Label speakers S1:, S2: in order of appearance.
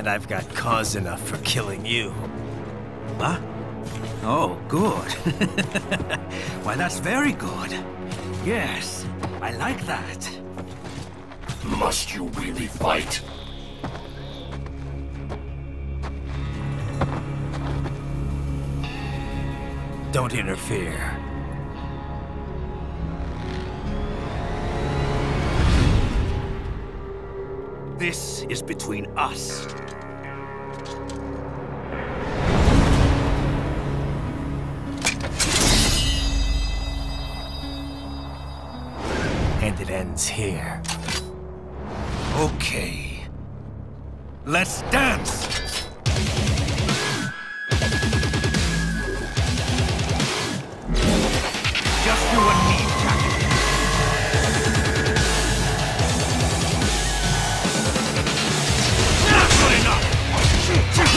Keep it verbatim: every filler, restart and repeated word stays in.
S1: that I've got cause enough for killing you.
S2: What? Oh, good. Why, that's very good. Yes, I like that.
S3: Must you really fight?
S1: Don't interfere.
S2: This is between us.
S1: And it ends here.
S2: Okay. Let's dance! Just you and me, Jack. Not good enough!